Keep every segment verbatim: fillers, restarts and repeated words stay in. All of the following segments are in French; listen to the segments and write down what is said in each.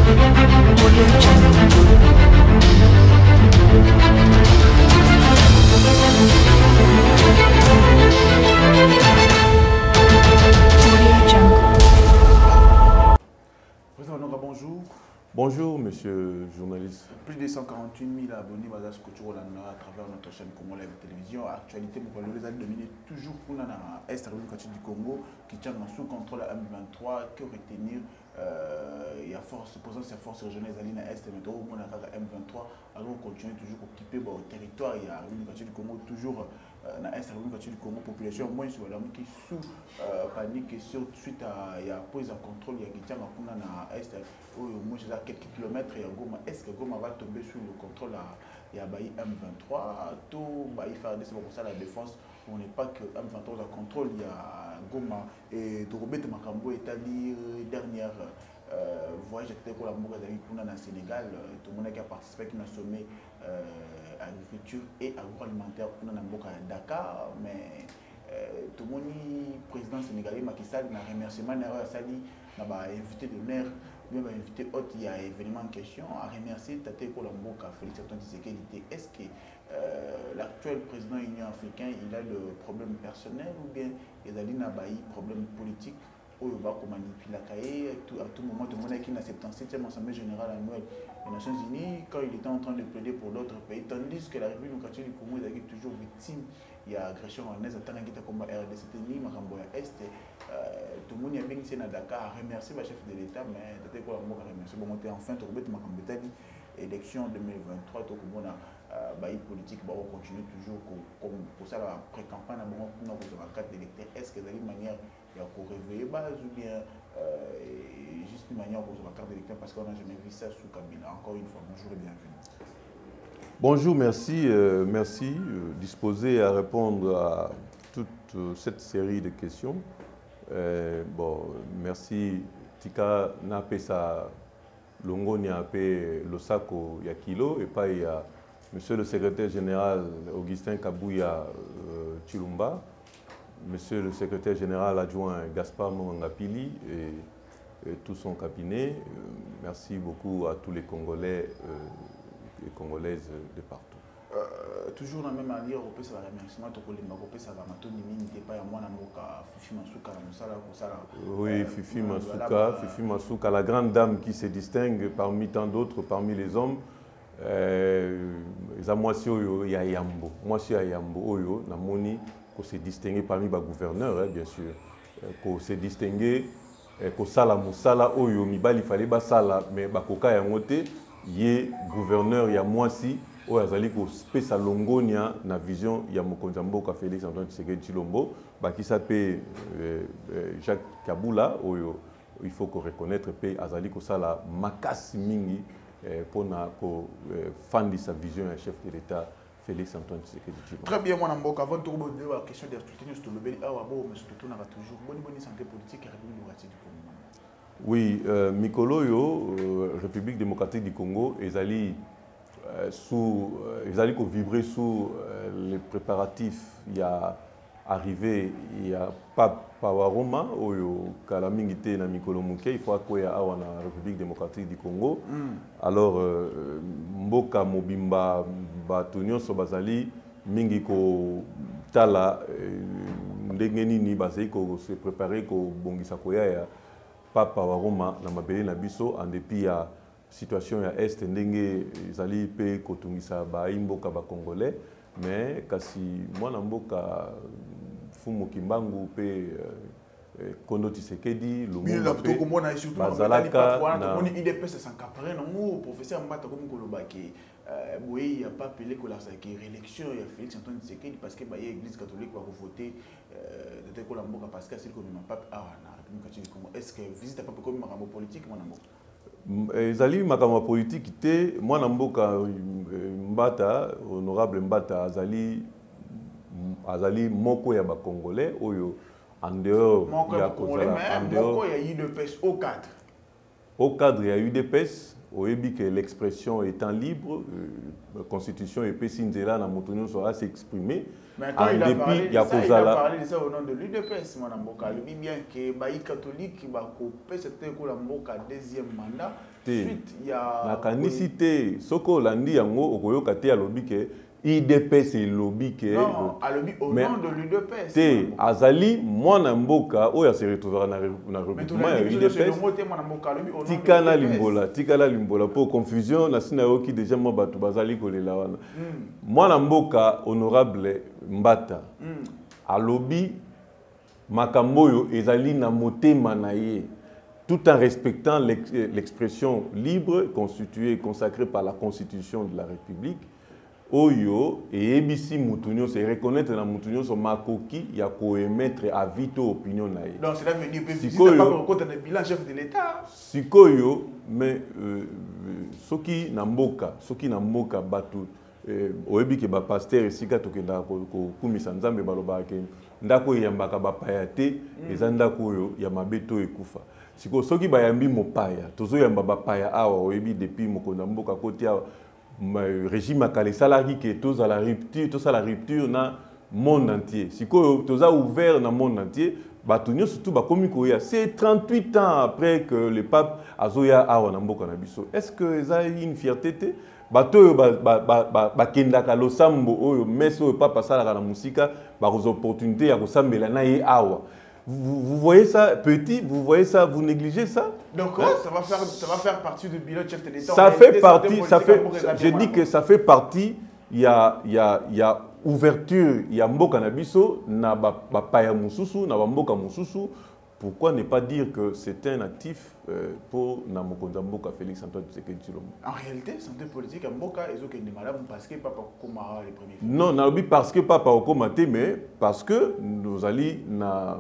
Bonjour. Bonjour, monsieur le journaliste. Plus de cent quarante-huit mille abonnés à travers notre chaîne Congo Live Télévision. Actualité, les années dominées toujours pour l'Est du Congo qui tient sous contrôle à M vingt-trois. Que retenir euh, il y a force, présence de forces régionales à l'Est, mais au moins à M vingt-trois. Alors on continue toujours à occuper le territoire. Il y a l'Union du Congo toujours dans l'Est du Congo. Population moins sur la qui sous panique et suite à il y a prise en contrôle. Il y a qui tient à l'Est. Au moins à quelques kilomètres, est-ce que Goma va tomber sous le contrôle il y a M vingt-trois, tout il faut faire pour ça la défense. On n'est pas que M vingt-trois a contrôle, il y a Goma et Dorobet Makambo est allé dernière euh, voyage pour la Mouga dans le Sénégal, tout le monde qui a participé à un sommet euh, agriculture et agroalimentaire pour la Dakar, mais euh, tout le monde président sénégalais Macky Sall n'a remerciement à Sali n'a pas invité d'honneur. Bien invité hôte, il y a événement en question. À remercier Tate Kolamboka, Félix Antoine Tshisekedi. Est-ce que euh, l'actuel président union africain il a le problème personnel ou bien il a un problème politique au Yoba comme manipula à tout moment tout le monde qui n'a septante-septième Assemblée générale annuelle des Nations Unies quand il était en train de plaider pour d'autres pays, tandis que la République démocratique du Congo est toujours victime. Il y a agression en Est, attendant qu'il y a combat R D C T N I, Maramboya Est. Tout le monde a bien ici à Dakar à remercier le chef de l'État, mais peut-être qu'on va remercier. Bon, enfin, tout le monde a dit élection deux mille vingt-trois, tout le monde a politique, on continue toujours comme pour ça la pré-campagne, on a la carte d'électeur. Est-ce que c'est une manière de réveiller base ou bien juste une manière pour la carte d'électeur parce qu'on n'a jamais vu ça sous Kabila. Encore une fois, bonjour et bienvenue. Bonjour, merci, euh, merci, euh, disposé à répondre à toute euh, cette série de questions. Euh, bon, merci, Tika Napesa Longo Niapé Losako Yakilo, et pas il y a monsieur le secrétaire général Augustin Kabouya euh, Chilumba, monsieur le secrétaire général adjoint Gaspard Mongapili et, et tout son cabinet. Euh, merci beaucoup à tous les Congolais. Euh, et congolaises de partout. Euh, toujours dans la même manière, on peut se remercier, on peut se remercier, pas moi Fifi Masuka, oui, Fifi Masuka, Fifi Masuka, la grande dame qui se distingue parmi tant d'autres, parmi les hommes. Moi, il y a Yambo, moi, il y a Yambo, Oyo, Namoni, qu'on s'est distingué parmi les gouverneurs, bien sûr, qu'on s'est distingué, qu'on sala musala, Oyo, Mibali, il fallait pas sala, mais Bakoka Yangote. Yé gouverneur ya mwasi o azali ko spesa longonia na vision ya mokonzi mboka Félix Antoine Tshisekedi Tshilombo bakisa pe Jacques Kabula oyo il faut qu'on reconnaître pe azali ko sala makasi mingi pona ko fandi sa vision ya chef de l'État Félix Antoine Tshisekedi Tshilombo. Très bien mon amboka avant de reposer la question de scrutin sur le bel ah bon mais surtout on a toujours bonne bonne santé politique et République démocratique du Congo. Oui, euh, Mikoloyo, euh, République démocratique du Congo, ils allaient euh, sous, euh, vibrer sous euh, les préparatifs. Il y a arrivé, il y a pas Pawaroma, Oyo, Kalamingite na Mikolo Mouké, il faut qu'il y ait la République démocratique du Congo. Mm. Alors, euh, Mboka Mobimba Batunyo Sobazali, Mingiko Tala, Ndengeni ni Bazei, ko se préparer ko Bongisa Koya. Papa Waroma na mabele na biso en dépit ya situation ya est ndenge ezali pe kotungisa ba imboka ba congolais mais kasi mwana mboka Fumu Kimbangu pe Kondo Tshisekedi Lumumba pe bazalaka na I D P S sans caprer non professeur Mbata comme kolobaki oui il y a pas appelé que la réélection il y a Félix Antoine Tshisekedi parce que ba l'église catholique va voter de ko la mboka parce que c'est comme pas ah est-ce que visite pas comme makambo politique mon amour ezali makambo politique te mwana mboka Mbata honorable Mbata azali azali moko ya ba congolais oyo en dehors ya kozala en dehors ya I D P S au cadre au cadre de l'U D P S, au début que l'expression étant libre, la Constitution et P. Sinzela na Motonio sera s'exprimer. Mais quand il a, parlé de ça, il a parlé de ça au nom de l'U D P S, Mme Mboka. Il dit bien que les catholiques qui va couper c'était que la Mboka deuxième mandat. Ensuite, il y a. La canicité, ce qu'on a dit en haut, au côté à l'objet que l'U D P S est lobby que. Non, à lobby au nom de l'U D P S. Té, Azali, moi Mboka, où il se retrouvera dans le regroupement de l'U D P S. Tikana Limbola, Tikana Limbola, pour confusion, na sinayo qui déjà moi batu bazali kolela wana. Moi Mboka honorable Mbata. À lobby makamboyo ezali na motema na ye. Tout en respectant l'expression libre constituée et consacrée par la Constitution de la République. Oyo et Ebisi Moutounio, c'est reconnaître la Moutounio son makoki, il y a qu'à émettre à vite opinion na ye. Donc c'est l'avenir, il peut visiter pas pour compte de bilan chef de l'État. Sikoyo, mais ce qui n'a mboka, ce qui n'a mboka batu, oyebi ke ba pasteur esika tokenda ko kumisa nzambe baloba ke ndako yambaka bapaya te eza ndako oyo ya mabeto ekufa. Siko soki bayambi mopaya, tozo yamba bapaya awa oyebi depuis mokonda mboka koti awa régime akale salari que tous à la rupture, tous à la rupture dans le monde entier. Si tous a ouvert dans le monde entier, batunyo surtout ba komi koya. C'est trente-huit ans après que le pape azoya awa na mboka na biso. Est-ce que ça a une fierté te? Bato ba ba ba ba kenda ka losambo oyo meso papa sala na musika ba aux opportunités ya kosambela na ye awa. Vous, vous voyez ça petit, vous voyez ça, vous négligez ça. Donc hein? ça, va faire, ça va faire partie du bilan de chef de l'État. Ça fait partie, ça fait, je dis que ça fait partie, il y a, il y a, il y a ouverture, il y a mboka na biso, na ba paya mususu, na ba mboka mususu. Pourquoi ne pas dire que c'est un actif euh, pour Namokonda Mboka Félix Antoine Tshisekedi Tshilombo? En réalité, santé politique à Mboka, ils ont été malades parce que Papa Okoma les premiers. Non, non, parce que Papa Okoma mais parce que nous allons na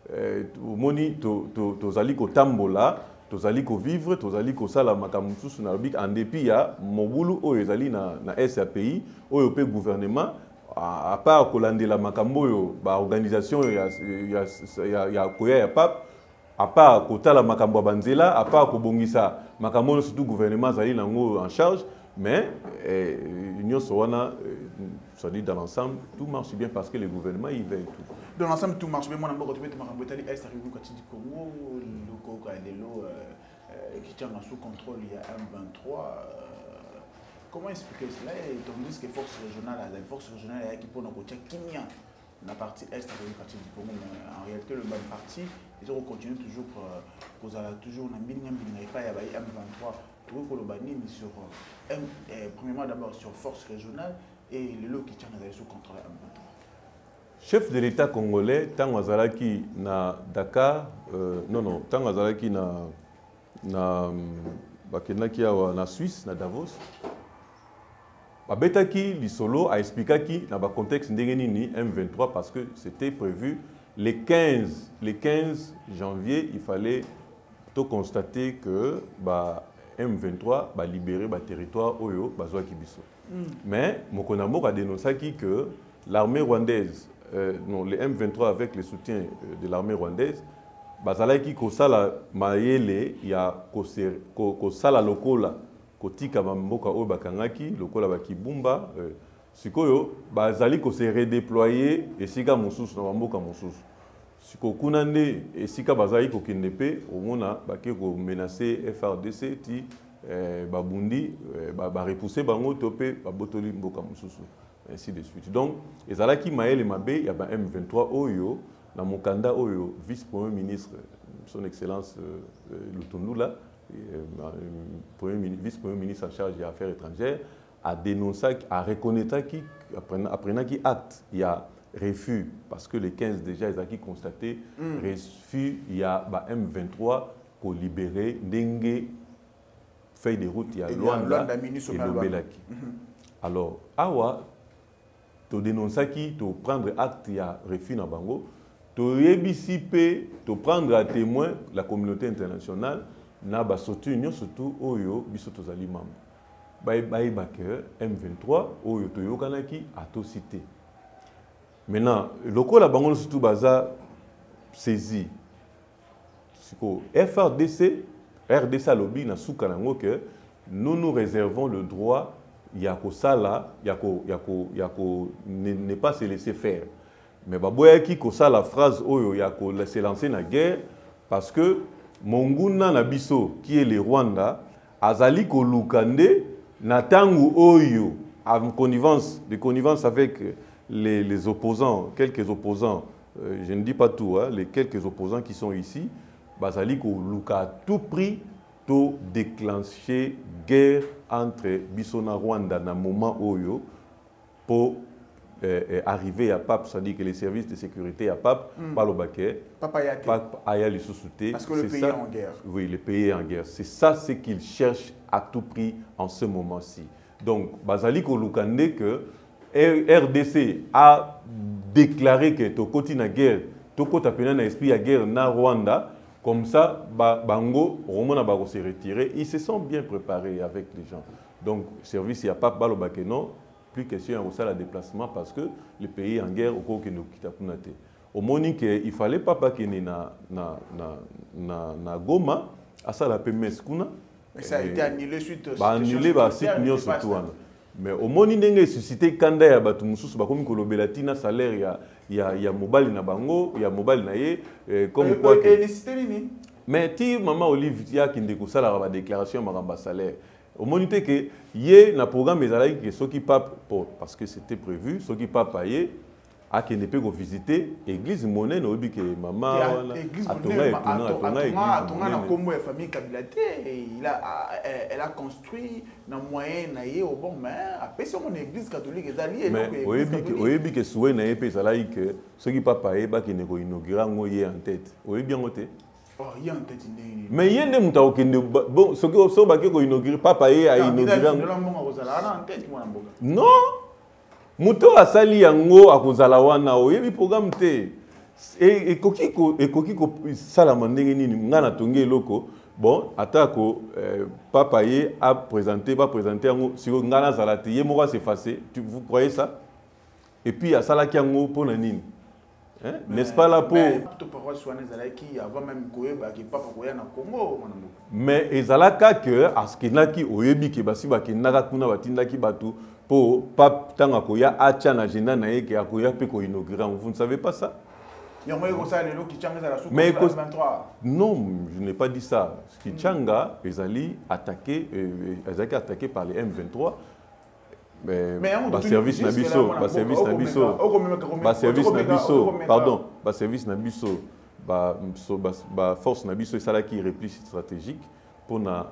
moni to to to zali ko tambola, to zali ko vivre, to zali ko sala makamususu na lobi en dépit ya mobulu o ezali na na S A P I o yo pe gouvernement à part kolandela makambo yo ba organisation ya ya ya ya koya ya pape à part kotala makambo banzela à part ko bongisa makambo surtout gouvernement zali nango en charge mais l'Union Sowana ça dit dans l'ensemble tout marche bien parce que le gouvernement il veille tout. Dans l'ensemble tout marche bien. Moi n'importe quoi tu m'as remboursé est arrivé quand tu dis Congo le Congo est l'eau qui tient sous contrôle il y a M vingt-trois. Comment expliquer cela? Et on dit que force régionale la force régionale qui pour nous côté Kenya la partie est arrivée quand tu dis Congo mais en réalité le même parti ils ont continué toujours pour toujours na minimum il n'y pas il y a M vingt-trois. Tout le monde sur premièrement d'abord sur force régionale et le lot qui tient sous contrôle M vingt-trois. Chef de l'État congolais, tant Azalaki na Dakar, euh, non non, tant Azalaki na na bakenaki na Suisse, na Davos. Babetaki lisolo a expliqué na ba contexte ndengenini M vingt-trois parce que c'était prévu les quinze les quinze janvier, il fallait tout constater que ba M vingt-trois va libérer le territoire Oyo, Bazwa Kibiso. Mm. Mais Mokonambo a dénoncé que l'armée rwandaise, euh, non, les M vingt-trois avec le soutien de l'armée rwandaise, Bazalaki Kosala Maele, il y a Kosala Lokola, Kotika Mamboka Oyo Bakangaki, Lokola Bakibumba, Sikoyo, Bazali Kose redéployer et Siga Moussous, Mamboka Moussous. Siko kunande esika bazali ko kendepe omona bake ko menacer F R D C ti babundi ba repousser bango topé ba botoli mboka mususu ainsi de suite. Donc ezalaki maele mabe ya ba M vingt-trois oyo na mokanda oyo vice premier ministre son excellence Lutundula premier vice premier ministre en charge des affaires étrangères a dénoncé a reconnaître qui apprenant qui acte il y a refus, parce que les quinze déjà, ils ont constaté, mm. refus, il y a bah, M vingt-trois pour libérer Dengue, feuille de route, il y a Luanda et Lobelaki. Mm -hmm. Alors, Awa, tu dénonces qui, tu prendre acte, il y a refus dans Bango, tu ébissipé, tu prendre à témoin la communauté internationale, na ba soutenu surtout Oyo, bisoto zali membre. Bye bye backer M vingt-trois, Oyo Toyo Kanaki, a tout cité. Maintenant, le coup la banque surtout baza saisi. F R D C R D C a lobby na souka nango que nous nous réservons le droit yako sala yako yako yako ne pas se laisser faire. Mais baboyaki ko sala phrase oyo yako se lancer na guerre parce que Monguna Nabiso qui est le Rwanda azali ko lukande na tangu oyo en connivence de connivence avec les, les opposants, quelques opposants, euh, je ne dis pas tout, hein, les quelques opposants qui sont ici, bazali ko luka à tout prix to déclencher guerre entre Bissona Rwanda na moment oyo pour euh, arriver à Pape, c'est-à-dire que les services de sécurité à Pape, mm. pas le baquet, Pape Aya les sous-soutés. Parce que le pays ça, est en guerre. Oui, le pays est en guerre. C'est ça ce qu'ils cherchent à tout prix en ce moment-ci. Donc, bazali ko lukande que R D C a déclaré que Tokoti na guerre, Tokota pena na esprit à guerre na Rwanda. Comme ça, Bango, Roman a se retiré. Ils se sont bien préparés avec les gens. Donc, service, il n'y a pas de non, plus question de la déplacement parce que le pays est en guerre au cours que nous quittons. Au moment où il fallait pas qu'il y ait na Goma, à ça la P M S. Mais ça a été annulé suite à annulé surtout. Mais au moment où il a suscité Kanda ya batu mususu bakomi kolobela tina salaire ya ya ya mobile na bango ya mobile na ye comme quoi que mais ti maman Olivia qui ndeko sala ba déclaration maramba salaire au moment que ye na programme ezalaki que ceux qui pas parce que c'était prévu ceux qui pas payé a qui ne peut pas visiter église monnaie no bi que maman wana atonga atonga atonga atonga na kombo ya famille Kabila il a elle a construit na moyen na ye au bon mais après c'est mon église catholique ezali mais oyebi oyebi que souhait na ye pe ezalaki que ceux qui pas payé ba qui ne ko inaugurer ngo ye en tête oyebi ngo te oh ye en tête ndeni mais ye nde muta okende bon ceux qui so ba ko inaugurer pas payé à inaugurer non Muto asali yango akozala wana oyebi programme te et ekoki ko ekoki ko sala mandenge nini ngana tongi eloko bon atako papa ye a présenté va présenter yango sur ngana zalate ye moko s'effacer vous croyez ça et puis asala ki yango pona nini hein n'est-ce pas là pour to parole soane zalaki avant même koyeba ki papa koya na Congo mais ezalaka que askinaki oyebi ke basi bakendaka kuna batindaki batu pour pas tant akoya acha na agenda na yeke akoya pe ko inaugurer vous ne savez pas ça mais non je n'ai pas dit ça Kichanga ezali attaqué ezaki attaqué par les M vingt-trois mais ba service na biso ba service na biso ba service na biso pardon ba service na biso ba ba force na biso ça qui repli stratégique pour na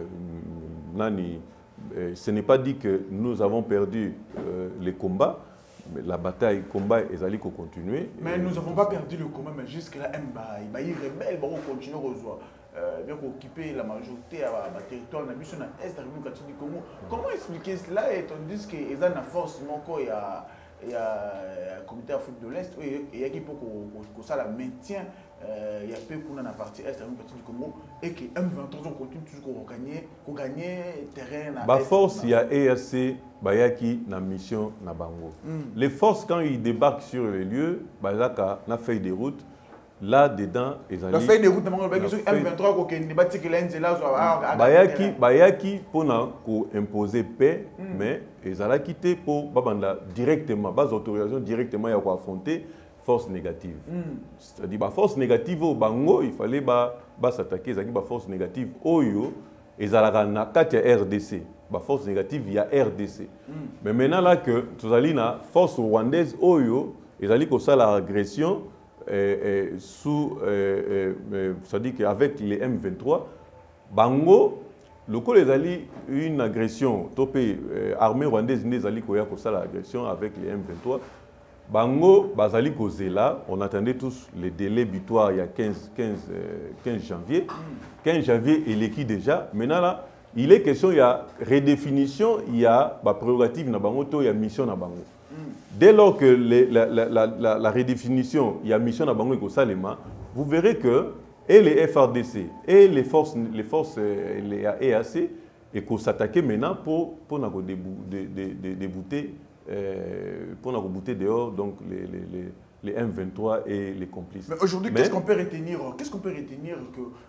nani. Ce n'est pas dit que nous avons perdu euh, les combats, mais la bataille, le combat est allé continuer. Mais nous n'avons pas perdu le combat, mais jusque-là, il y a des rebelles qui continuent à occuper la majorité du territoire de l'Est de la République du Congo. Comment expliquer cela et on dit qu'il y a une force, il y a le comité d'Afrique de l'Est, et il y a qui peut que ça la maintient. Il y a peu qu'on a partie est du Congo et que M vingt-trois continue toujours à gagner, à gagner terrain. Ba force il y a E A C, bayaki na mission na bango. Mm. Les forces quand ils débarquent sur les lieux, bayaka na feuille de route. Là dedans, ils la feuille de route na bango bayaki sur M vingt-trois ko ke ndibati ke lenze là zo bayaki bayaki pona ko imposer paix, mm. mais ils allaient quitter pour babanda directement, bas autorisation directement ya ko affronter force négative. Mm. C'est-à-dire la force négative au Bango, il fallait ba ba s'attaquer à la force négative oyo et à la katia R D C. La force négative il y a R D C. Mm. Mais maintenant là que tu as la force rwandaise oyo et allait que ça la agression euh, euh, sous euh, euh, c'est-à-dire qu'avec les M vingt-trois Bango le coup les alliés une agression topé euh, armée rwandaise les alliés koya que ça la agression avec les M vingt-trois Bango, Bazali Kozela, on attendait tous les délais butoirs il y a quinze janvier. quinze janvier, il est qui déjà? Maintenant là, il est question, il y a redéfinition, il y a bah, prérogative na Bango, il y a mission na Bango. Dès lors que les, la, la, la, la, la redéfinition, il y a mission na Bango et Kosalema, vous verrez que et les F R D C et les forces, les forces les E A C, et qu'on s'attaquait maintenant pour, pour débouter. Euh, pour nous rebooter dehors donc les, les, les, les M vingt-trois et les complices. Mais aujourd'hui, qu'est-ce qu'on peut retenir? Qu'est-ce qu'on peut retenir que euh,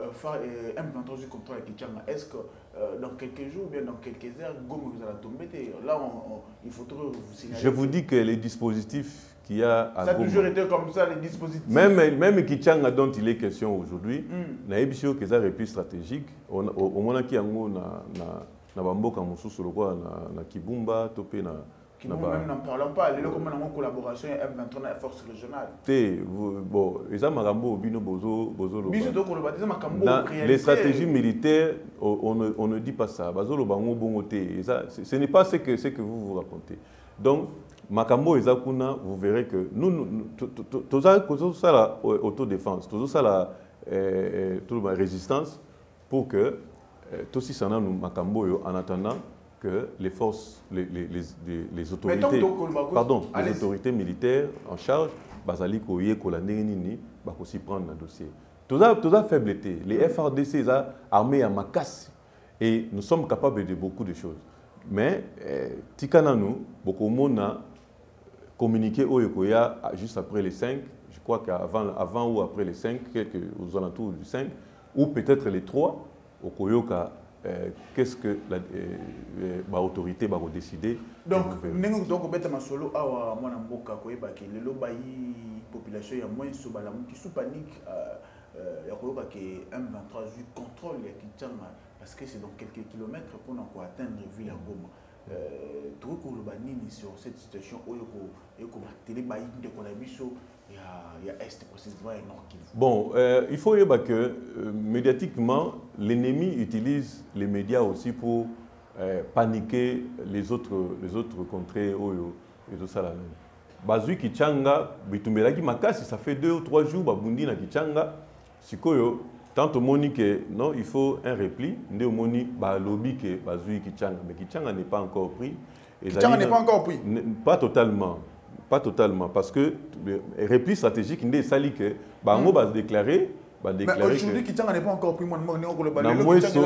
M vingt-trois du contrôle à Kichanga, est-ce que euh, dans quelques jours ou bien dans quelques heures, Goma vous allez tomber? Là, on, on, il faudrait vous signaler. Je vous dis que les dispositifs qu'il y a à ça a Goma, toujours été comme ça, les dispositifs. Même, même Kichanga dont il est question aujourd'hui, na ebisio que ça repli stratégique, au moment qui yango na na na bamboka mususu lokwa na na Kibumba topé na qui nous même n'en parlons pas, les comment en collaboration M vingt-trois na force régionale. Té bon, eza makambo bino bozo bozo lo. Biso donc on le baptise makambo réalité. Les stratégies militaires, on ne on ne dit pas ça. Bazo lo bango bongo té, ce n'est pas ce que ce que vous vous racontez. Donc makambo ezakuna, vous verrez que nous tout ça tout ça la autodéfense, tout ça la toute la résistance pour que tout si ça nous makambo en attendant que les forces, les, les, les, les autorités, pardon, les autorités militaires en charge, basali koye kolandeni bako si prendre le dossier. Tout ça, tout ça faiblité. Les F R D C, ça armés à Makas et nous sommes capables de beaucoup de choses. Mais tikana nous, beaucoup de monde a communiqué au Yokoya juste après les cinq. Je crois qu'avant, avant ou après les cinq, quelques aux alentours du cinq, ou peut-être les trois, au Koyoka. Euh, qu'est-ce que l'autorité va décider? Donc, nous donc bête ma solo awa mwana mboka koyeba ke lelo bayi population ya moins so bala qui sous panique euh ya koyoka ke M vingt-trois ju contrôle ya Kichanga parce que c'est dans quelques kilomètres pour nous atteindre ville ya Goma. Euh tout ko lo banini sur cette situation oyoko eko télé bayi de konabiso il y a Est précisément et Nord Kivu. Bon, euh, il faut dire que euh, médiatiquement, l'ennemi utilise les médias aussi pour euh, paniquer les autres, les autres contrées Oyo et tout ça là. Bazui Kichanga, Bitumbelaki Makasi, ça fait deux ou trois jours, Babundi na Kichanga, Sikoyo, tant au moni que non, il faut un repli, ndé au moni, ba lobby que Bazui Kichanga, mais Kichanga n'est pas encore pris. Kichanga n'est pas encore pris. Pas totalement. Pas totalement, parce que le repli stratégique, il est sali que Bango va se déclarer. Mais aujourd'hui, Kichanga n'est pas encore pris. Na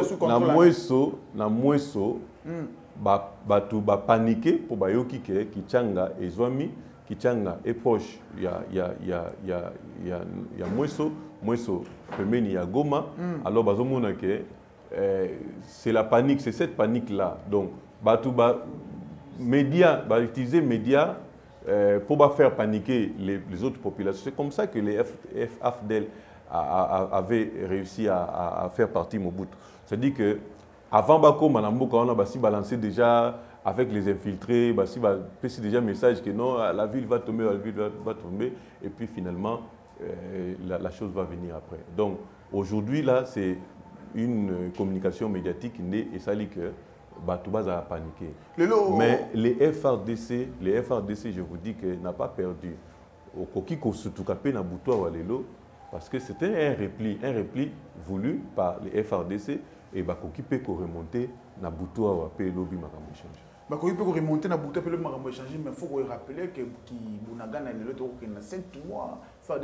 mweso, na mweso, ba batu ba paniquer pour bayoki que Kichanga et Zwami, Kichanga est proche. Il y a il y a il y a il y a il y a il y a mweso, mweso, pemeni ya Goma. Alors bazomona que c'est la panique, c'est cette panique là. Donc batu ba médias, ba utiliser médias. Euh, pour pas faire paniquer les, les autres populations. C'est comme ça que les F F D L avaient réussi à, à, à faire partie Mobutu. C'est-à-dire qu'avant Bako, Manamboka, on a basi balancé déjà avec les infiltrés, basi basi déjà message que non, la ville va tomber, la ville va, va tomber, et puis finalement, euh, la, la chose va venir après. Donc aujourd'hui, là, c'est une communication médiatique née et ça dit que Batoubaza a paniqué. Mais les F R D C, les F R D C, je vous dis que n'a pas perdu. Au Kokiko Sutukapé n'a boutoua Walelo, parce que c'était un repli, un repli voulu par les F R D C et Bakoki peut remonter na boutoua Wapé Lobi Makambo échange. Bakoki peut remonter na boutoua Lobi Makambo échange, mais il faut rappeler que Bunagana est le cinq mois.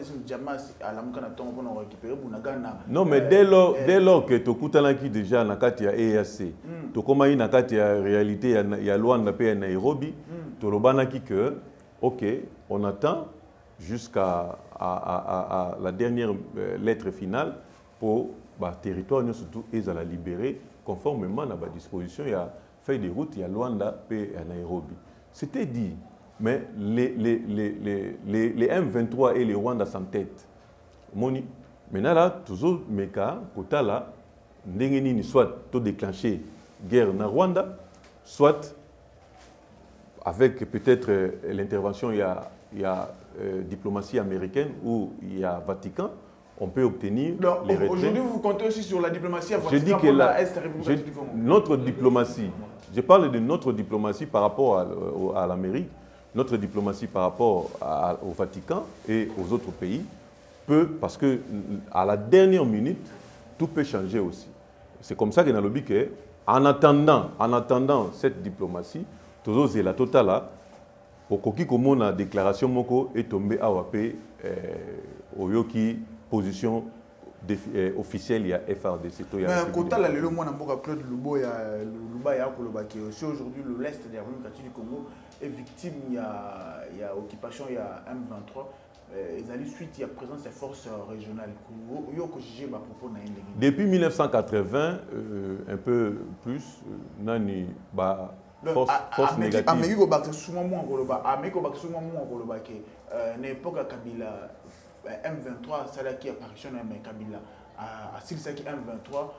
Non, mais dès lors, dès lors que tu as déjà na kati ya E A C, tu as na kati ya réalité ya Luanda pe Nairobi, tu as dit que OK, on attend jusqu'à à, à, à la dernière lettre finale pour le territoire surtout et à la libérer conformément à la disposition il y a fait des routes il y a Luanda pe Nairobi. C'était dit. Mais les, les, les, les, les M vingt-trois et les Rwanda sans tête. Moni. Maintenant là, toujours mes cas, côté là, n'engeni soit tout déclenché guerre na Rwanda, soit avec peut-être euh, l'intervention il y a, il y a euh, diplomatie américaine ou il y a Vatican, on peut obtenir non, les retraits. Aujourd'hui, vous comptez aussi sur la diplomatie Vatican. Je dis que la, je, notre diplomatie, je parle de notre diplomatie par rapport à, à l'Amérique. Notre diplomatie par rapport à, au Vatican et aux autres pays peut, parce que à la dernière minute, tout peut changer aussi. C'est comme ça que dans le but que, en attendant, en attendant cette diplomatie, toujours c'est la totale là, au coquille comme la déclaration moko est tombée à Wapé, au yoki position officielle il y a F R D C. Mais quand là le moi n'importe Claude Lubo ya Luba ya Kolobaki aussi aujourd'hui l'est de la République du Congo est victime il y a il y a occupation il y a M vingt-trois ils allaient suite il y a présence des forces régionales. Depuis mille neuf cent quatre-vingts, euh, un peu plus, nani ba force force négative. Amérique au bac souvent moins Koloba, Amérique au bac souvent moins Koloba que l'époque à Kabila M vingt-trois, ça là qui apparition dans Kabila à Silsaki M vingt-trois.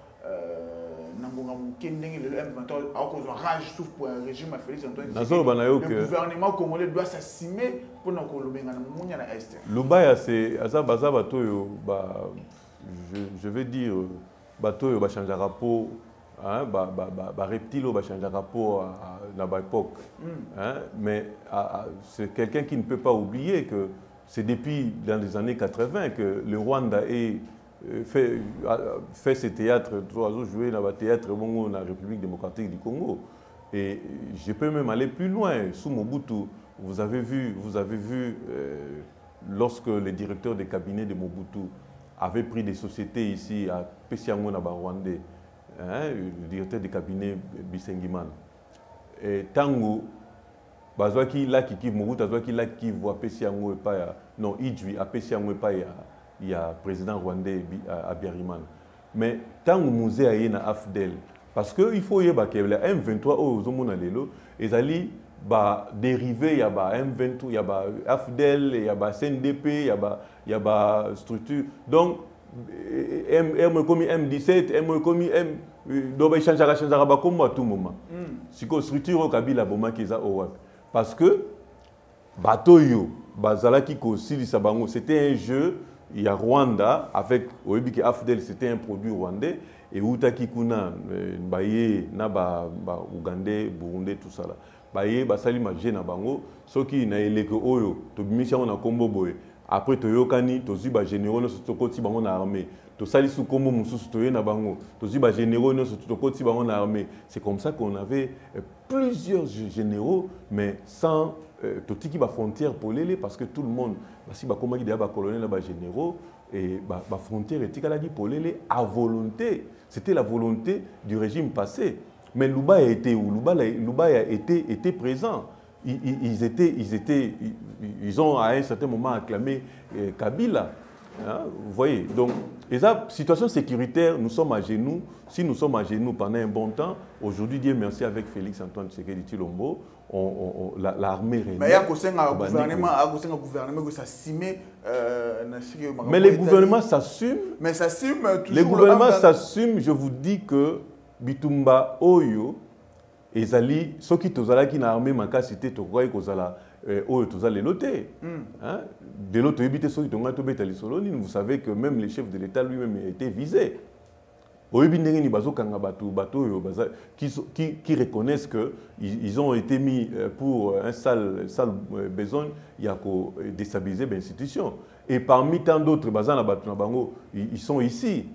Le M vingt-trois a causé rage souffle pour un régime à Félix Antoine. Le gouvernement congolais doit s'assumer pour nous colober dans le monde à l'Est. Lubaya c'est ça baza bato ba je vais dire bato ba changer rapport hein ba ba ba reptile ba changer rapport à la époque hein mais c'est quelqu'un qui ne peut pas oublier que c'est depuis dans les années quatre-vingts que le Rwanda est fait, fait ce théâtre, trois jours joué dans le théâtre dans la République démocratique du Congo. Et je peux même aller plus loin. Sous Mobutu, vous avez vu, vous avez vu euh, lorsque les directeurs des cabinets de Mobutu avaient pris des sociétés ici à Pessiango, na Rwandais, hein, le directeur des cabinets Bisengiman. Et Tango, Bazwaki là qui Mobutu, Bazwaki là qui voit Pessiango et pas non, Idjui à Pessiango et pas il y a le président rwandais à Biariman. Mais tant que le musée a été Afdel, parce qu'il faut y avoir le M vingt-trois aux Zomonalelo, ils allaient dériver, il y a M vingt-trois, il y a Afdel, il y a C N D P, il y a structure. Donc, M comme M dix-sept, M comme M, donc il changera, changera comme à tout moment. C'est que structure au Kabila Boma qui est parce que Batoyo, Bazalaki Kosili Sabango, c'était un jeu. Il y a Rwanda, avec Oebiki Afdel, c'était un produit rwandais, et Outaki Kuna, Baye, Naba, Ougandais, Burundais, tout ça là. Baye, Basali Majé Nabango, ceux qui n'ont pas que Oyo, Tobimisia on a Kombo Boy. Après Toyokani, Tozuba Généraux, nous sommes Tokoti Bango armée. Tosali Sukombo Moussous Toye Nabango, Tozuba Généraux, nous sommes Tokoti Bango armée. C'est comme ça qu'on avait plusieurs généraux, mais sans. Totiki ba frontière pour les parce que tout le monde si ba comment dire ba colonel ba généraux et ba frontière éthique là pour les à volonté, c'était la volonté du régime passé, mais Luba a été où Luba Luba a été était présent, ils, ils étaient ils étaient ils ont à un certain moment acclamé eh, Kabila. Hein, vous voyez, donc, et ça, situation sécuritaire, nous sommes à genoux. Si nous sommes à genoux pendant un bon temps, aujourd'hui, Dieu merci, avec Félix Antoine Tshisekedi Tshilombo, l'armée régionale. Mais il y a un gouvernement, un gouvernement qui s'assume. Mais les gouvernements s'assument. Mais s'assument toujours. Les gouvernements s'assument, je vous dis que Bitumba Oyo, Ezali, ceux qui sont là qui n'ont armé ma cité, tu crois qu'ils sont là. De l'autre, vous savez que même les chefs de l'État lui-même étaient visés. Qui, qui, qui reconnaissent qu'ils ils ont été mis pour un sale, sale besoin, il y a qu'à déstabiliser l'institution. Et parmi tant d'autres, ils sont ici.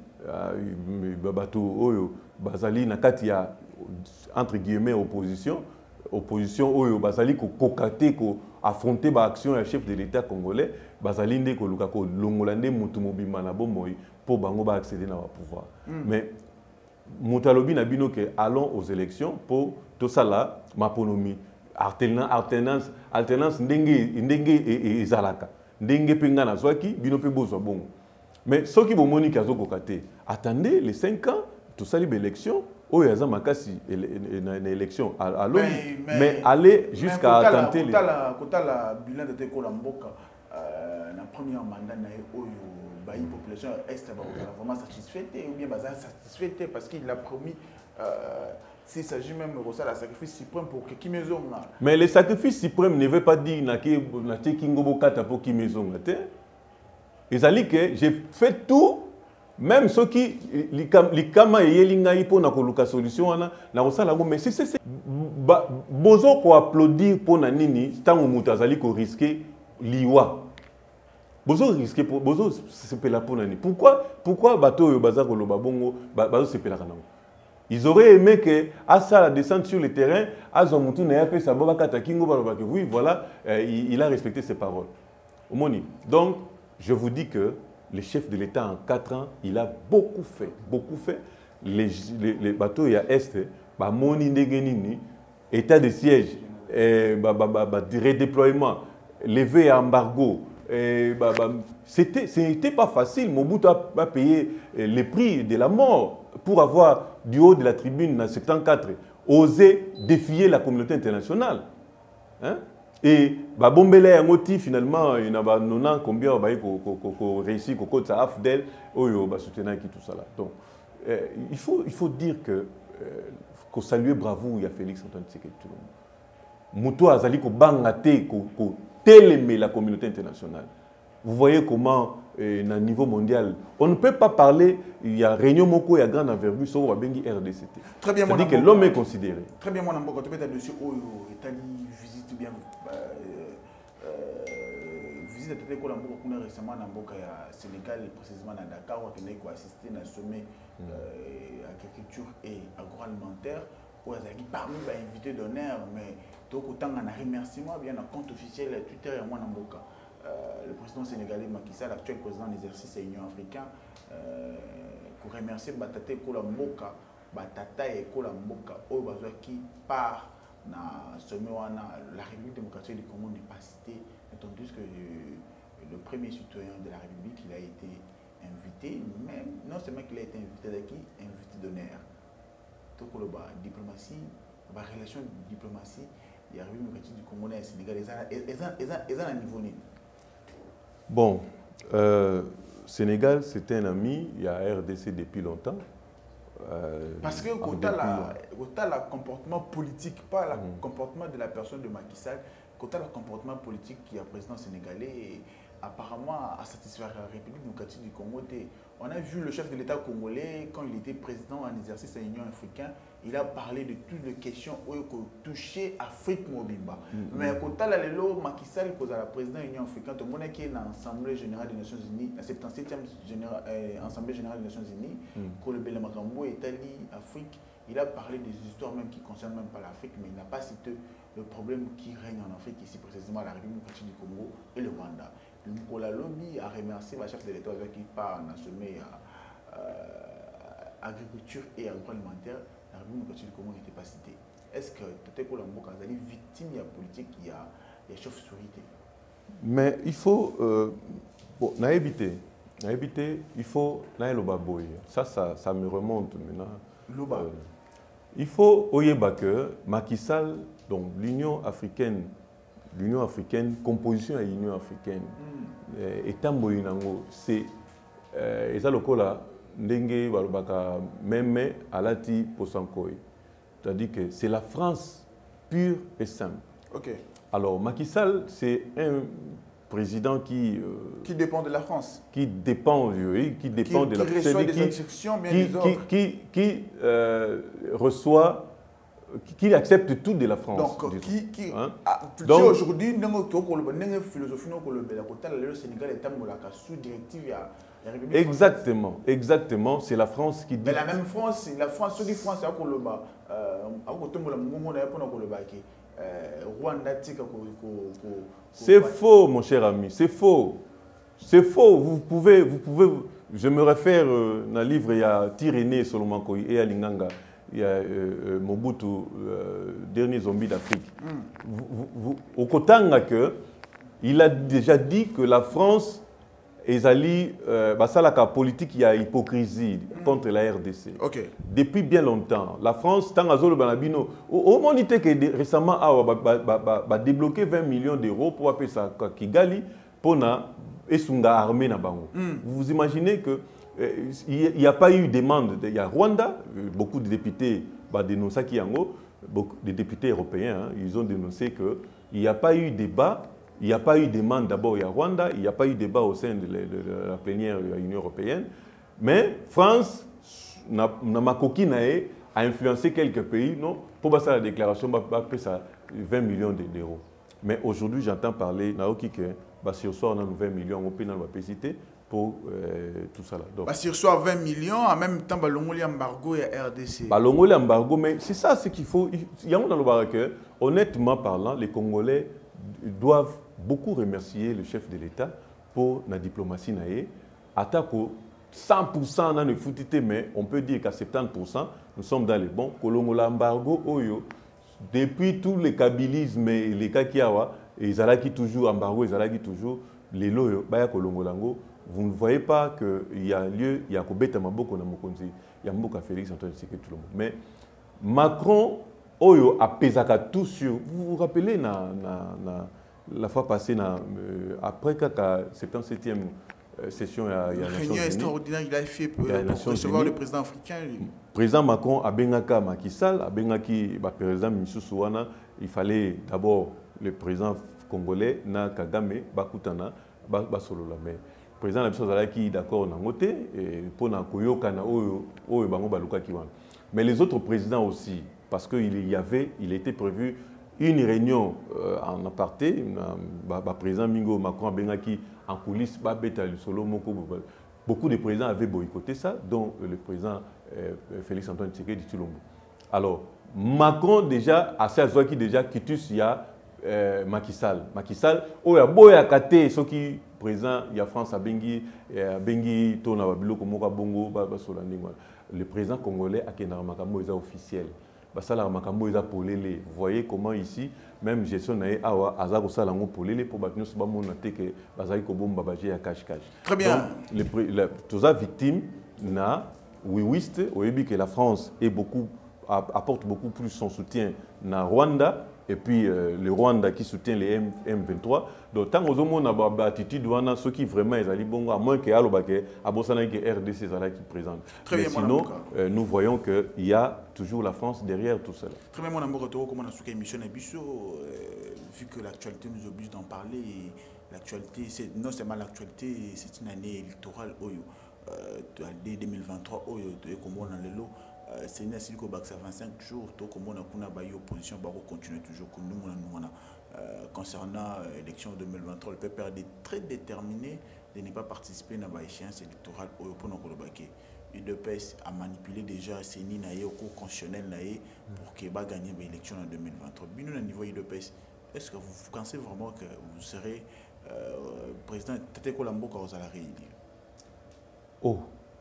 Entre guillemets, opposition. Opposition oyo bazali ko kokaté ko affronter ba action ya chef de l'État congolais bazali ndé ko luka ko longolande mutu mobimba na bomoy pour bango ba accéder na pouvoir mm. Mais mutalobi na bino ke allons aux élections pour tout ça là maponomi alternance alternance alternance ndenge ndenge ezalaka ndenge penga na zwaki bino pe bozwa bongo mais soki bomoni kazo kokaté attendez les cinq ans tout ça libre élection. Oh, il y a une élection à l'ONU, mais, mais, mais aller jusqu'à tenter les... Quand la bilan de Tekolamboka, le premier mandat, la population est vraiment satisfaite, ou bien satisfaite parce qu'il a promis, s'il s'agit même de la sacrifice suprême pour que Kimezong... Mais le sacrifice suprême ne veut pas dire que Kingobo Kata pour Kimezong. Que j'ai fait tout. Même ceux qui les kama yelinga pour na koluka solution na na osala ngo mais c'est c'est bozo ko applaudir pour na nini tango mutu azali ko risquer liwa bozo risquer pour bozo c'est pela pour nani pourquoi pourquoi bato yo baza ko loba bongo bazo c'est pela kana ils auraient aimé que à ça la descente sur le terrain azo mutu na yape sa baba kata kingo ba que oui voilà euh, il, il a respecté ses paroles omoni. Donc je vous dis que le chef de l'État en quatre ans, il a beaucoup fait, beaucoup fait. Les, les, les bateaux il y a Est, bah moni ndegenini, état de siège, eh, bah, bah, bah, bah, redéploiement, levé embargo, bah, bah, c'était, ce n'était pas facile. Mobutu a, a payé les prix de la mort pour avoir, du haut de la tribune en soixante-quatorze, osé défier la communauté internationale. Hein? Et bah, Bombele Angoti, finalement, il y a bah, combien bah, réussi au côté de Afdel, oh, bah, soutenant qui tout ça là. Donc, euh, il, faut, il faut dire que, euh, qu'on salue bravo, il y a Félix Antoine Tshisekedi Tshilombo. Moutou Azali ko bangate, ko télémé la communauté internationale. Vous voyez comment, euh, à niveau mondial, on ne peut pas parler, il y a réunion moko, il y a grande envergure, sur Wabengi R D C T. Très bien, c'est-à-dire que l'homme est considéré. Très bien, mon amour, quand tu es dessus, oh, Italie, visite bien, visite à Tété Kolambo, qu'on a récemment dans le Sénégal, précisément à Dakar, où on a assisté à un sommet agriculture et agroalimentaire, où on a parmi les invités d'honneur, mais donc autant on a remerciement, bien un compte officiel Twitter et moi dans le Euh, le président sénégalais Macky Sall, l'actuel président en exercice de l'Union africaine, euh, pour remercier Batate Kola Mboka, Batata et Kola Mboka, qui part dans ce moment, la République démocratique du Congo n'est pas citée, tandis que le premier citoyen de la République, il a été invité, même non seulement qu'il a été invité d'acquis, invité d'honneur. Donc, la diplomatie, la relation de diplomatie, il y a la République démocratique du Congo et le Sénégal, ils ont un niveau. Bon, euh, Sénégal, c'est un ami, il y a R D C depuis longtemps. Euh, Parce que quand tu as le comportement politique, pas le mm. comportement de la personne de Macky Sall, quand tu as le comportement politique qui est président sénégalais, apparemment à satisfaire la République démocratique du Congo. On a vu le chef de l'État congolais, quand il était président en exercice de l'Union africaine, il a parlé de toutes les questions qui touchaient l'Afrique Mobimba. Mm -hmm. Mais quand tu as le Macky Sall, qui est le président de l'Union africaine, tout le monde qui est dans l'Assemblée générale des Nations unies, la septante-septième Assemblée générale des Nations unies, pour le Belamakambo, Italie, Afrique, il a parlé des histoires même qui ne concernent même pas l'Afrique, mais il n'a pas cité le problème qui règne en Afrique, ici précisément la République démocratique du Congo et le Rwanda. Nicolas Lombi a remercié le chef de l'État qui part dans ce sommet agriculture et agroalimentaire. La République démocratique du Congo n'était pas citée. Est-ce que peut-être que l'Amboka est victime de la politique qui a des chauves-souris? Mais il faut, euh, bon, n'a évité, n'a évité, il faut, n'a l'obaboy. Ça, ça, ça me remonte maintenant. L'oba. Euh, il faut, oyeba que Macky Sall, donc l'Union africaine. L'Union africaine, composition de l'Union africaine, mm. étant boyinango, c'est ça le là, ndenge balobaka même alati posankoi. C'est-à-dire que c'est la France pure et simple. Okay. Alors Macky Sall, c'est un président qui euh, qui dépend de la France, qui dépend, oui, qui dépend qui, de la qui reçoit des instructions, bien qui, des ordres. qui, qui, qui euh, reçoit qui accepte tout de la France. Donc, qui, qui hein? ah, donc aujourd'hui, dans notre philosophie, le Sénégal est sous directive à la République. Exactement, exactement. C'est la France qui dit. Mais la même France, la France, ceux qui France, c'est à Koloba. C'est faux, mon cher ami, c'est faux. C'est faux. Vous pouvez, vous pouvez. Je me réfère euh, dans le livre, il y a Tiréné Solomon Koyi et Alinganga. Il y a euh, Mobutu, euh, dernier zombie d'Afrique. Mm. Au Kotanga, il a déjà dit que la France est allée, euh, bah, ça, la politique, il y a hypocrisie mm. contre la R D C. Okay. Depuis bien longtemps, la France, tant à Zolo Banabino, au moins, que récemment, a bah, bah, bah, bah, débloqué vingt millions d'euros pour appeler ça Kigali, pour na Esunga armée na bango. Mm. Vous imaginez que il n'y a pas eu de demande. Il y a Rwanda, beaucoup de députés bah, dénoncé Kiango, beaucoup de députés européens, hein, ils ont dénoncé qu'il n'y a pas eu débat, il n'y a pas eu de demande d'abord il y a Rwanda, il n'y a pas eu de débat au sein de la, de la plénière de l'Union européenne. Mais France, a influencé quelques pays, non, pour passer la déclaration, après ça, vingt millions d'euros. Mais aujourd'hui, j'entends parler, Naoki, que sur soi, on a vingt millions, on peut dans la cité. Pour euh, tout ça là. Donc, bah, si reçoit vingt millions, en même temps, Balongoli embargo et R D C. Balongoli embargo, mais c'est ça ce qu'il faut. Il y a un dans le barak, honnêtement parlant, les Congolais doivent beaucoup remercier le chef de l'État pour la diplomatie. Attaque cent pour cent dans le foutité, mais on peut dire qu'à soixante-dix pour cent, nous sommes dans les bons. Kolongola embargo, oyo, depuis tous les kabylismes et les kakiawa, ils allaient toujours embargo, ils allaient toujours. les loyaux, vous ne voyez pas qu'il y a lieu, il y a Kobeta Maboko na Mokonzi, il y a Mboka Félix Antoine Tshisekedi Tshilombo. Mais Macron, Oyo a pesaka tout sur. Vous vous rappelez na, na, na, la fois passée, na, euh, après la septante-septième session il y a Nations Unies. Extraordinaire, il a fait pour, euh, pour recevoir le président africain. Le président Macron a bengaka Macky Sall, a bengaki ba président Missoussouana. Il fallait d'abord le président congolais na Kagame bakutana ba, ba solo la mais le président a dit qu'il est d'accord na ngote pour na koyoka na oyo oyo bango baluka ki wana. Mais les autres présidents aussi, parce qu'il y avait, il était prévu une réunion euh, en aparté, le président Mingo Macron a bengaki en coulisses, beaucoup de présidents avaient boycotté ça, dont le président euh, Félix Antoine Tshisekedi Tshilombo. Alors, Macron déjà, à ce qui déjà quitus, il y a euh, Macky Sall. Macky Sall, oh, il y a beau à côté, ce qui président, il y a France à Bengi, à Bengi, Tona Babilo, Komoka Bongo, Basolani. Le président congolais a un makambo officiel. Basala makambo eza polele. Vous voyez comment ici, même gestion nae awa azako salango polele pour battre nous bamona te que bazali ko bomba baje ya cache cache. Très bien. Donc les tous les victimes na oui oui oyebi que la France est beaucoup apporte beaucoup plus son soutien na Rwanda. Et puis euh, le Rwanda qui soutient les M vingt-trois. Donc tant aux hommes on a attitude douana ceux qui vraiment ils allaient bon à moins que Alobake à Bosana que R D C là qui présente. Mais sinon euh, nous voyons que il y a toujours la France derrière tout cela. Très bien mon amour retour comment on a souhaité émission Abisso vu que l'actualité nous oblige d'en parler. L'actualité c'est non seulement l'actualité c'est une année électorale oyo euh, deux mille vingt-trois oyo comme on a le lot. C'est une année qui a vingt-cinq jours, comme on a une opposition, on va continuer toujours concernant l'élection deux mille vingt-trois. Le P P R D est très déterminé de ne pas participer à l'échéance électorale pour nous. U D P S a manipulé déjà Séni au cours constitutionnel pour qu'il va gagner l'élection en deux mille vingt-trois. Bien au niveau U D P S, est-ce que vous pensez vraiment que vous serez euh, président Tete Kolambo quand vous allez réélire? Oh.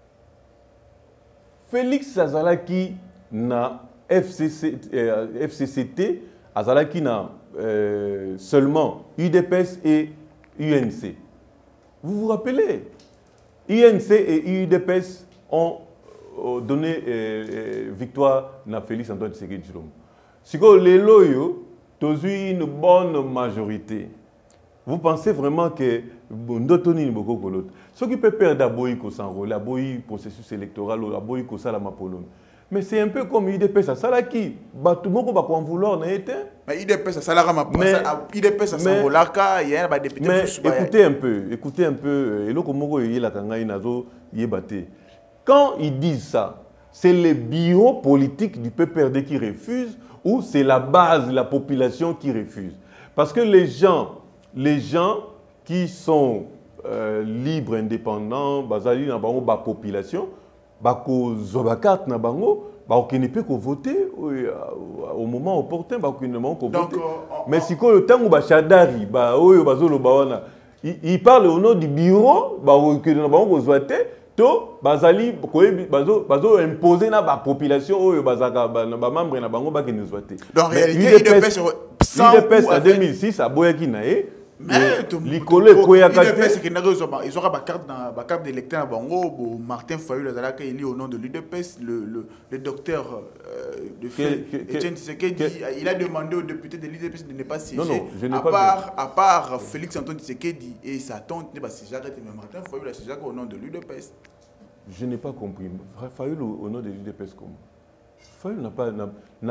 Félix Azalaki na F C C, euh, F C C T, Azalaki na euh, seulement U D P S et U N C. Vous vous rappelez? U N C et U D P S ont euh, donné euh, victoire à Félix Antoine Tshisekedi Tshilombo. Si les loyaux ont eu une bonne majorité, vous pensez vraiment que Ndotoni ni beaucoup que l'autre. Ce qui peut perdre d'abord il s'enrôler, d'abord le processus électoral, d'abord il s'en la Pologne. Mais c'est un peu comme U D P S, ça là qui, bah tout le monde va en vouloir, n'a été. Mais U D P S, ça là ma U D P S, ça s'enrôler car il y a un député. Mais écoutez un peu, écoutez un peu, et là comme on y la kanga inazo y batté. Quand ils disent ça, c'est les bureaux politiques du P P R D qui refusent ou c'est la base, la population qui refuse. Parce que les gens Les gens qui sont euh, libres, indépendants, basali na bango ba population, ba ko zobakat na bango, ba okene pe ko voter au moment opportun, ba okene mo ko voter. Mais si ko tango ba chadari, ba oyo bazolo ba wana, il parle au nom du bureau, ba okene na bango ko zoate, to bazali ko bazo bazo imposer na ba population oyo bazaka ba membre na bango ba kene zoate. Donc en réalité U D P S en deux mille six a boyaki na e mais l'école est quoi à côté ils aura ba carte dans ba carte d'électeur à Bango Martin Fayulu Azalaka il est au nom de l'U D P S le le le docteur de fait Etienne Tshisekedi il a demandé aux députés de l'U D P S de ne pas siéger à part à part Félix Antoine Tshisekedi et sa tante ne pas siéger mais Martin Fayulu a siégé au nom de l'U D P S. Je n'ai pas compris. Fayulu au nom de l'U D P S comment? Fayulu n'a pas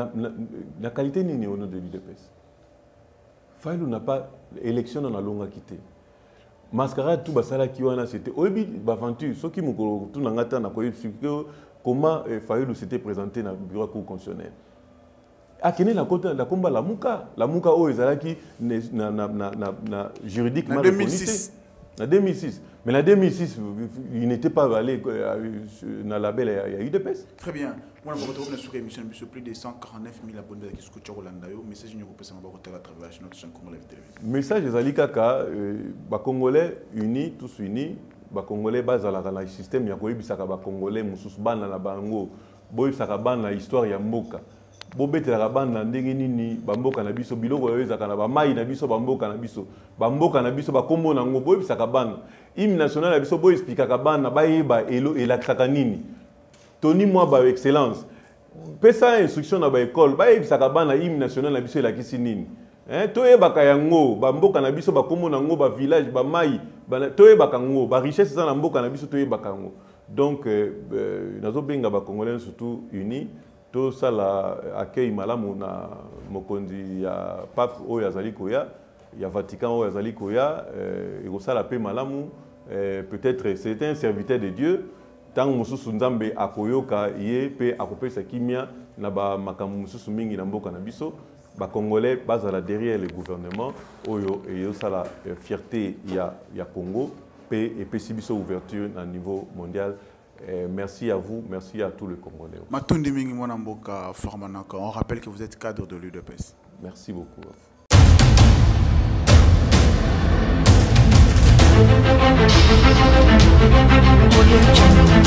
la qualité ni au nom de l'U D P S. Fayulu n'a pas élection dans la longue quitté. Mascarade tout basala qui wana c'était obi baventure ceux qui m'ont tout n'angata na koyi comment Fayulu s'était présenté dans le bureau constitutionnel. Akene la côté la combat la muka la muka o ezalaki na na na na juridiquement en deux mille six. En deux mille six. Mais en deux mille six, il n'était pas allé dans la belle, il y a eu des P S. Très bien. Moi, je me retrouve sur l'émission de plus de cent quarante-neuf mille abonnés qui sont sur Rolanda. Message nous repose à travers notre chaîne Congolais télévision. Message Zali Kaka, les Congolais unis, tous unis, les Congolais basent dans le système, il y a des Congolais, Moussous Ban dans la Bango, Boy Sakaban dans l'histoire, il y a Moka. bobetelaka bana ndenge nini bamboka na biso biloko oyo ezaka na bamai na biso bamboka na biso bamboka na biso bakombo nango boyebisaka bana hymne national na biso boyexplikaka bana bayeba elo elakisaka nini toni mwa ba excellence pesa instruction na baekole bayebisaka bana hymne national na biso elakisi nini eh toyebaka yango bamboka na biso bakombo nango ba village bamai toyebaka ngo ba richesse za na mboka na biso toyebaka ngo donc euh, euh, nazobenga ba congolais surtout unis tout ça la accueil malamu na mokonzi ya pape oyo azali koya ya Vatican oyo azali koya et ça la paix malamu peut-être c'est un serviteur de Dieu tant mususu nzambe akoyoka ye pe akopesa kimia na ba makamu mususu mingi na mboka na biso ba congolais bazala derrière le gouvernement oyo et ça la fierté ya ya Congo pe et pe biso ouverture à niveau mondial. Euh, merci à vous, merci à tous les Congolais. Matundi Mingi Mwanamboka Formanaka, on rappelle que vous êtes cadre de l'U D P S. Merci beaucoup. Audio Jungle.